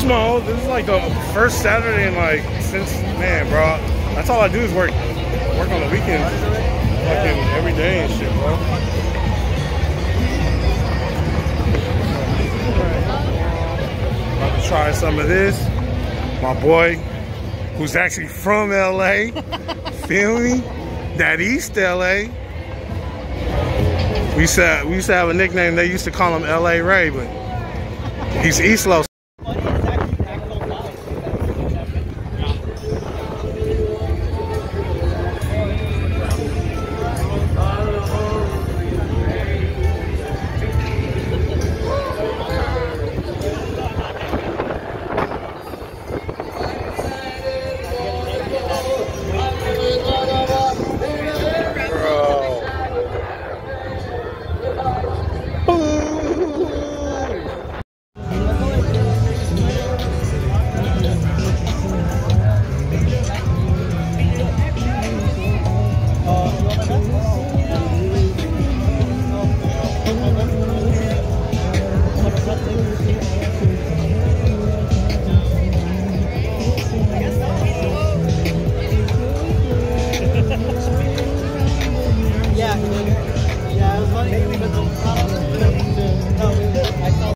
This is like the first Saturday in like since, man, bro. That's all I do is work on the weekends, fucking every day and shit, bro. About to try some of this. My boy, who's actually from LA, feel me? That East LA. We used to have a nickname. They used to call him LA Ray, but he's East Los